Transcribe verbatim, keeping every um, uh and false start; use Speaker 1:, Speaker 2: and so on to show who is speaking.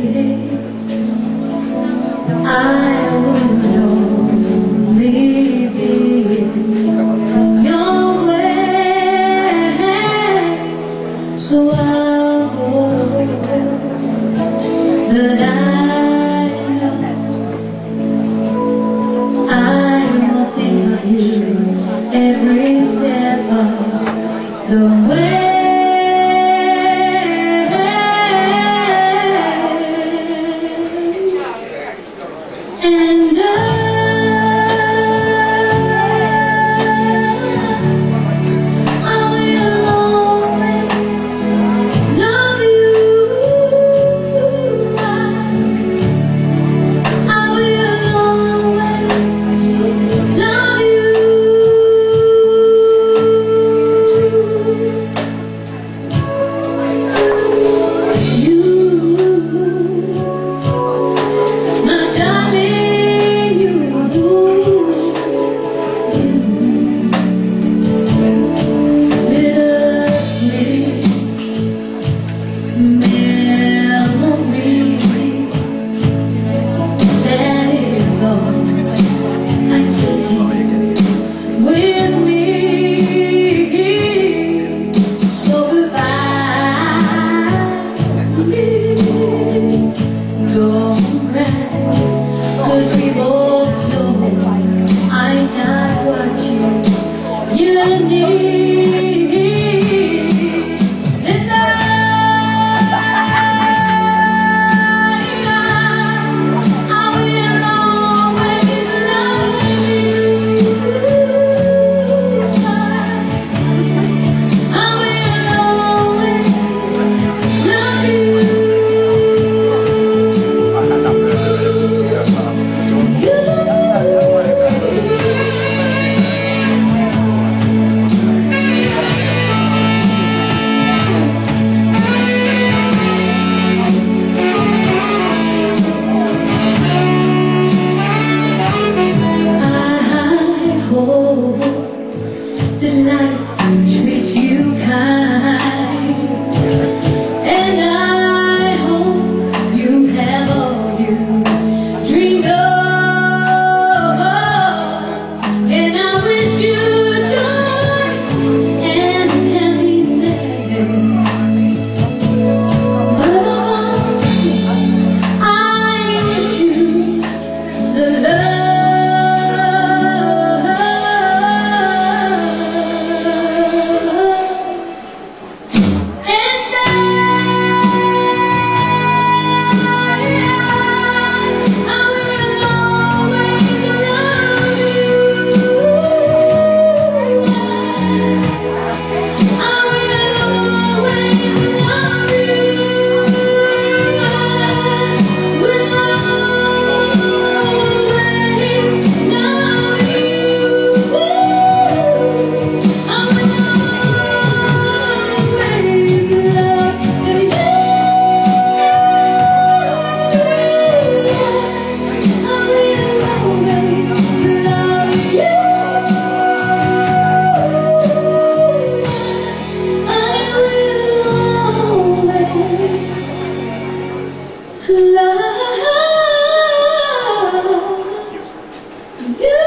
Speaker 1: I would only be your way, so I'll go that I know I will think of you every step of the way. And I, I will always love you. I, I will always love you. You, my darling, you, bittersweet memory, that is all I take with me. So goodbye, don't cry, 'cause we both know I'm not what you, you need. And I, I will always love you. I will always love you. The life treats you kind, and I hope you have all you dreamed of, and I wish you joy and happiness. But above all, I wish you the love. Love you.